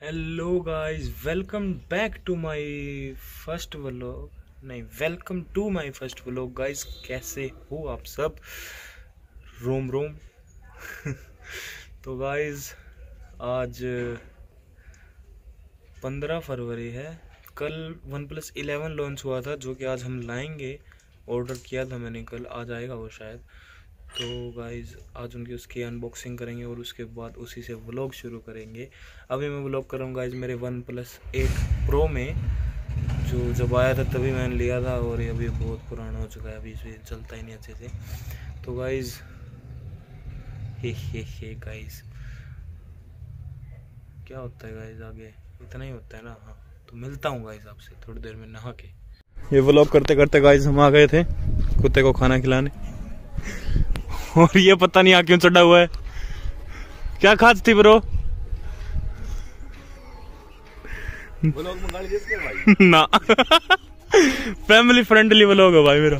Hello guys, welcome back to my first vlog. नहीं, welcome to my first vlog guys. कैसे हो आप सब? रोम रोम। तो गाइस, आज 15 फरवरी है। कल OnePlus 11 लॉन्च हुआ था, जो कि आज हम लाएंगे। ऑर्डर किया था मैंने कल, आज आएगा वो शायद। तो गाइज आज उनकी उसकी अनबॉक्सिंग करेंगे और उसके बाद उसी से व्लॉग शुरू करेंगे। अभी मैं व्लॉग कर रहा हूँ गाइज मेरे OnePlus 8 Pro में, जो जब आया था तभी मैंने लिया था और ये अभी बहुत पुराना हो चुका है, अभी इसे चलता ही नहीं अच्छे से। तो गाइज हे गाइज, क्या होता है गाइज आगे? इतना ही होता है ना। हाँ, तो मिलता हूँ गाइज आपसे थोड़ी देर में नहा के। ये व्लॉग करते करते गाइज हम आ गए थे कुत्ते को खाना खिलाने, और ये पता नहीं क्यों चढ़ा हुआ है। क्या खास थी ब्रो? व्लॉग में गाली देते भाई ना। फैमिली फ्रेंडली व्लॉग है भाई मेरा।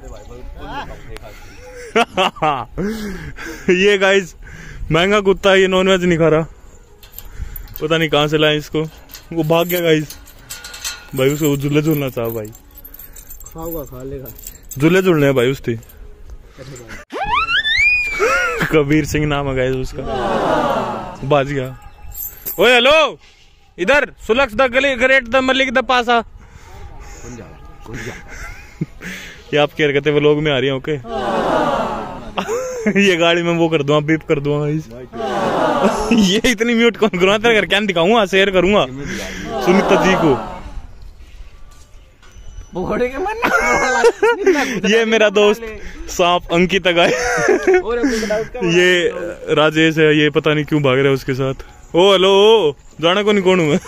ये गाइस महंगा कुत्ता है, ये नॉनवेज नहीं खा रहा, पता नहीं कहाँ से लाए इसको। वो भाग गया गाइस। भाई उसको झूले झूलना चाह भाई, खाऊंगा खा लेगा। झूले झूलने भाई उसकी। कबीर सिंह नाम है गाइस उसका। बाज गया। ओए हेलो, इधर सुलक्ष द गली ग्रेट द मलिक द पासा। ये आप क्या कहते वो लोग में आ रही है? ओके। ये गाड़ी में वो कर दूंगा, बीप कर दूंगा गाइस। ये इतनी म्यूट कौन करूंगा? तेरे घर क्या दिखाऊंगा, शेयर करूंगा सुनीता जी को। ये मेरा दोस्त सांप अंकित है। ये राजेश है, ये पता नहीं क्यों भाग रहा है उसके साथ। ओ हेलो, जाना को नहीं कौन हूँ मैं।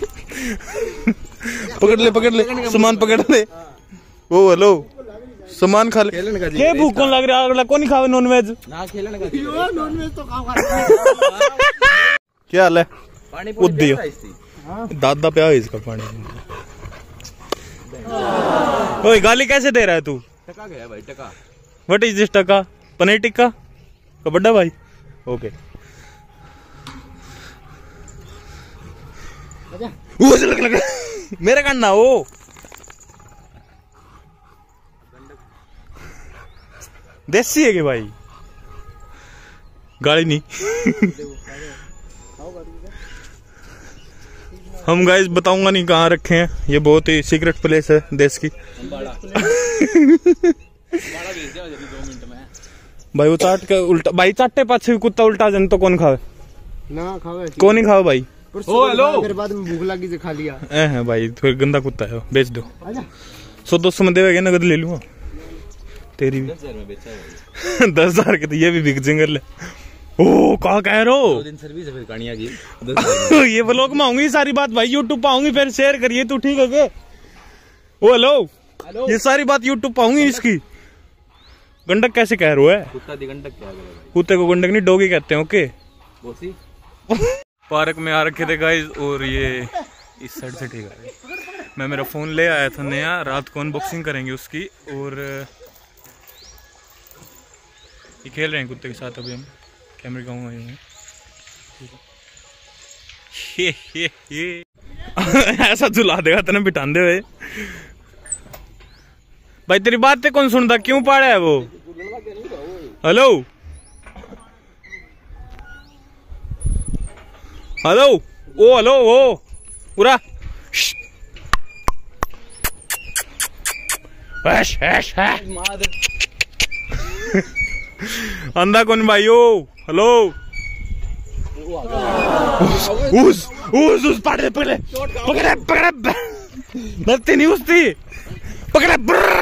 पकड़ ले सामान पकड़ ले। ओ हेलो, सामान खा ले। क्या भूख कौन लग रहा है? अगला कौन नहीं खावे नॉनवेज? नॉनवेज तो खाऊंगा। क्या हाल है? उद्दियो दादा पे इसका पानी। ओए गाली कैसे दे रहा है तू? टका गया भाई, टका। व्हाट इज दिस टका? पनीर टिक्का का बड्डा भाई। ओके। वो लग मेरे कान वो देसी है कि भाई? गाड़ी नहीं। हम गाइस बताऊंगा नहीं कहाँ रखे हैं, ये बहुत ही सीक्रेट प्लेस है देश की। भाई वो चाट के उल्टा भाई, चाटे पाछे कुत्ता उल्टा जन तो कौन खावे ना खावे? कौन नहीं खावे भाई? ओ हेलो, मेरे बाद में भूख लगी से खा लिया है भाई, थोड़ा गंदा कुत्ता है, बेच दो। 100-200 में देगा, नगद ले लूंगा तेरी भी। 10,000 के तो ये भी बिक जिंगल। ओ कहा कह रहे हो? 2 दिन सर्विस है, फिर कहानियां की। ये व्लॉग में आऊंगी सारी बात भाई, यूट्यूब पे आऊंगी, फिर शेयर करिए। तू ठीक है क्या? ओ हेलो, ये सारी बात यूट्यूब पे आऊंगी इसकी। गंडक कैसे कह रहे हो? है कुत्ता दी गंडक क्या करेगा? कुत्ते को गंडक नहीं, डॉगी कहते हैं। ओके। बोसी पार्क में आ रखे थे गाइस, और ये इस साइड से ठीक है। मैं मेरा फोन ले आया था नया, रात को अनबॉक्सिंग करेंगे उसकी। और ये खेल रहे हैं कुत्ते के साथ अभी हम। कैमरे का हूँ ये ऐसा झुला देगा तेने बिठाते हुए। भाई तेरी बातें कौन सुनता? क्यों पाड़ा है वो? हेलो हेलो, ओ हेलो, ओ पूरा अंधा कौन भाई? ओ हेलो, उस पकड़े पकड़े पकड़े पकड़े, नत्ती नहीं उसती पकड़े।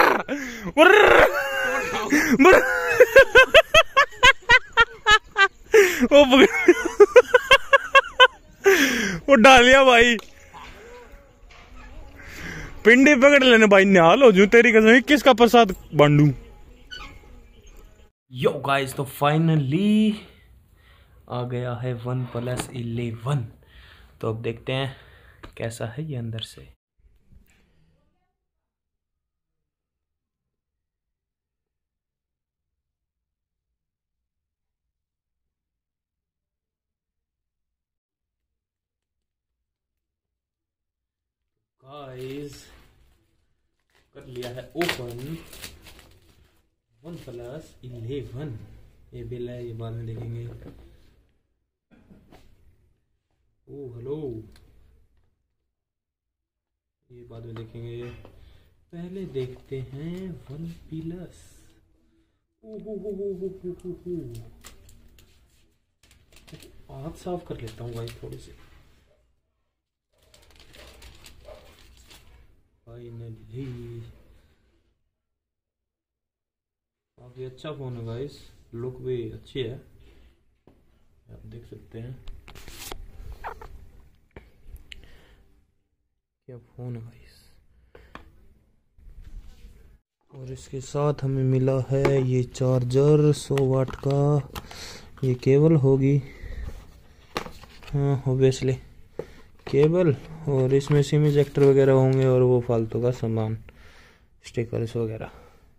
वो पकड़, वो डालिया भाई, पिंडी पकड़ लेने भाई। निहाल हो जू तेरी कसम, किसका प्रसाद बांटू। यो गाइस, तो फाइनली आ गया है OnePlus 11। तो अब देखते हैं कैसा है ये अंदर से। गाइस कर लिया है ओपन OnePlus 11। ये बिल है, ये बाद में देखेंगे। ओ हेलो, ये बाद में देखेंगे, पहले देखते हैं OnePlus। हाथ साफ कर लेता हूँ भाई थोड़ी सी। फाइनली काफी अच्छा फोन है गाइस, लुक भी अच्छी है, आप देख सकते हैं क्या फोन है गाइस। और इसके साथ हमें मिला है ये चार्जर 100 वाट का, ये केबल होगी, हाँ ऑब्वियसली केबल, और इसमें सिम इजेक्टर वगैरह होंगे और वो फालतू का सामान, स्टिकर्स वगैरह।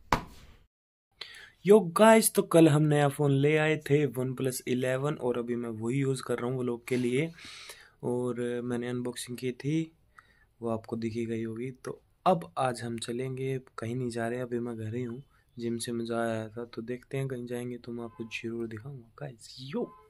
यो गाइस, तो कल हम नया फ़ोन ले आए थे OnePlus 11 और अभी मैं वही यूज़ कर रहा हूँ व्लॉग के लिए, और मैंने अनबॉक्सिंग की थी, वो आपको दिखी गई होगी। तो अब आज हम चलेंगे, कहीं नहीं जा रहे, अभी मैं घर ही हूँ, जिम से मज़ा आया था, तो देखते हैं कहीं जाएंगे तो मैं आपको जरूर दिखाऊंगा गाइस। यो